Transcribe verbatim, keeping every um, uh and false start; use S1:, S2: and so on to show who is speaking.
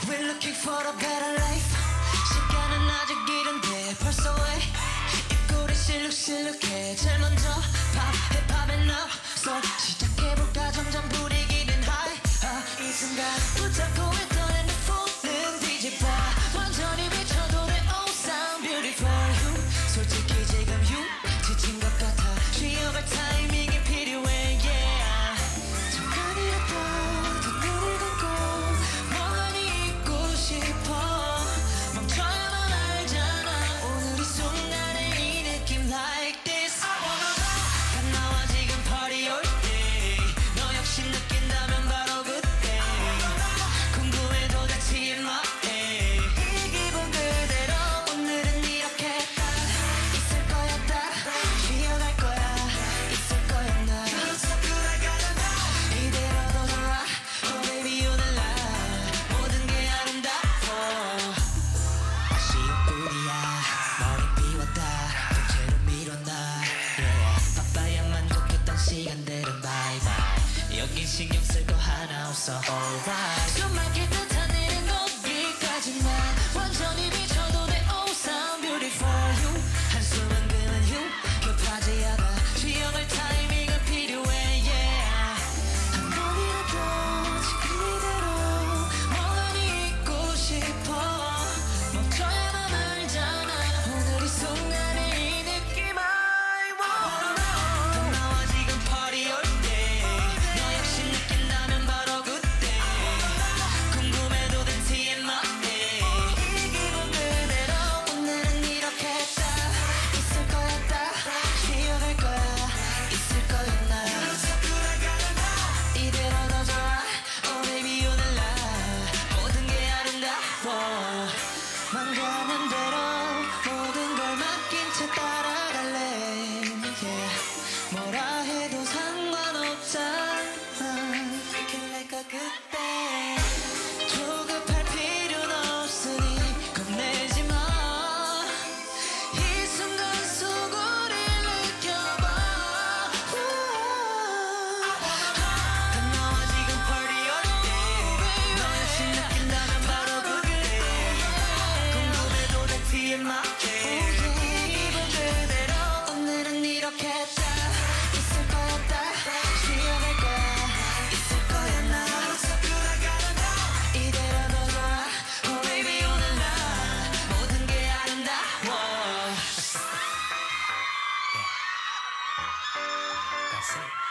S1: We're looking for a better life. 시간은 아직 이른데 벌써 왜 입꼬리 실룩실룩해. 제일 먼저 팝 힙합에 넣어서 시작해볼까. 점점 분위기는 high. 아, 이 순간 붙잡고 있던 핸드폰은 뒤집어. 완전히 미쳐도 돼. Oh sound beautiful you. 솔직히 지금 you 지친 것 같아. 쉬어갈 타이밍이 필요해. Yeah. 잠깐이라도 더 눈을 감고 멍하니 있고 싶어. 멈춰야만 알잖아. 오늘 이 순간의 이 느낌 like this. I wanna know. 다 나와 지금 party all day. 너 역시 느낀다면 바로 그때. 궁금해도 다 티엠아이. 이 기분 그대로 오늘은 이렇게 딱 있을 거야. 딱 쉬어갈 거야. 있을 거야 나. 이대로도 좋아. Oh baby 오늘 나 모든 게 아름다워. 아쉬운 뿐이야. 머리 비웠다. 통째로 밀어놔. Yeah. 바빠야만 걷겠던 시간들은 bye bye. 여긴 신경 쓸 거 하나 없어. Alright. 숨 막힐 듯한 일은 거기까지만. 완전히 미쳐도 돼. Oh sound beautiful you. 한숨은 그만 you. 급하지 않아. 쉬어갈 타이밍은 필요해. Yeah. 한 번이라도 지금 이대로 멍하니 있고 싶어. 멈춰야만 알잖아. 오늘 이 순간의 이 느낌 I wanna know. 다 나와 지금 party all day. 너 역시 느낀다면 바로 그때. 궁금해도 된 티엠아이. 이 기분 그대로 오늘은 이렇게 딱 있을 거야. 딱 쉬어갈 거야. 있을 거야 나. 이대로도 좋아. Oh baby 오늘 나 모든 게 아름다워. 맘 가는 대로 모든 걸 맡긴 채 따라갈래. Yeah. 뭐라 해도 상관없잖아. 이렇게 내가 그때. 조급할 필요는 없으니 겁내지 마. 이 순간 수고를 느껴봐. 다 나와 지금 party all day. 너 역시 느낀다면 바로 그때. 궁금해도 돼 티엠아이. 기분 그대로 오늘은 이렇게 딱 있을 거야. 딱 쉬어갈 거야. 있을 거야 나. 이대로도 좋아. Oh baby 오늘 나 모든 게 아름다워.
S2: That's it.